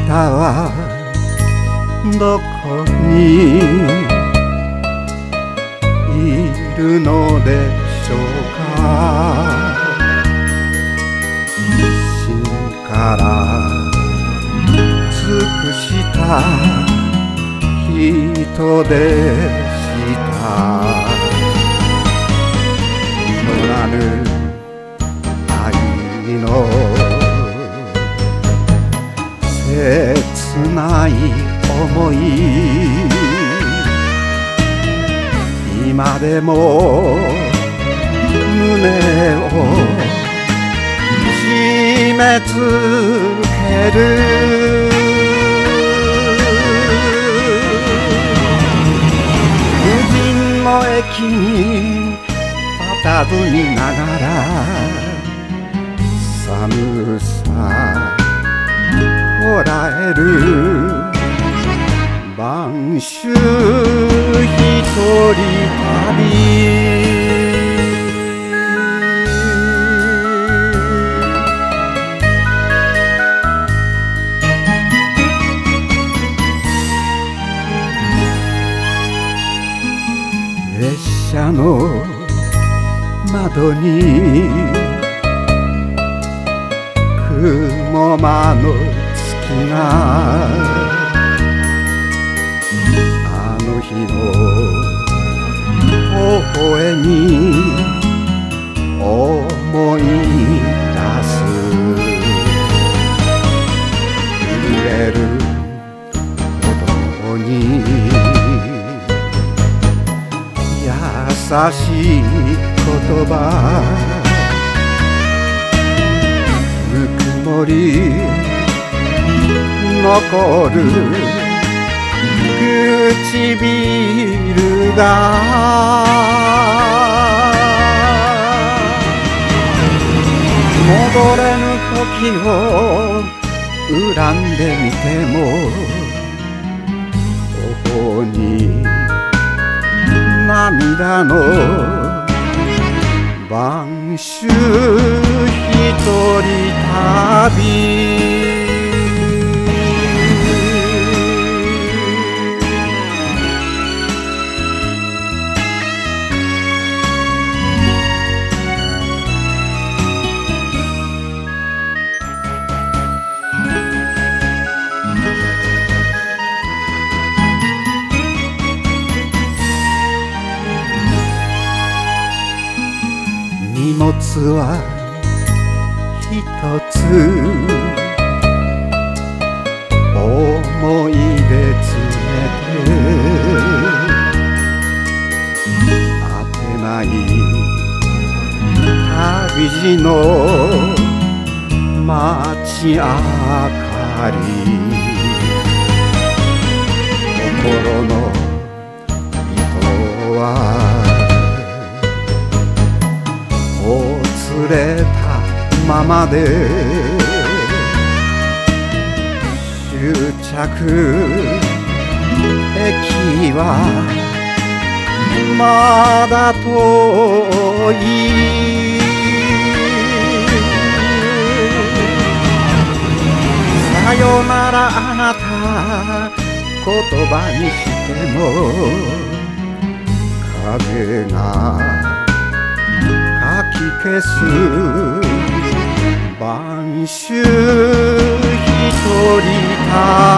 たはどこにいるのでしょうか。真から尽くした人でした実らぬ愛の切ない想い今でも胸を締め付ける無人の駅に佇みながら寒さこらえる晩秋一人旅列車の窓に雲間の月があの日の微笑に思い出す震える音に優しい言葉ぬくもり残る唇が戻れぬ時を恨んでみても頬に涙の晩秋一人旅荷物はひとつ思い出詰めて果てない旅路の街明かり心の糸はほつれたままで終着駅はまだ遠いさよならあなた言葉にしても影がかき消す晩秋一人旅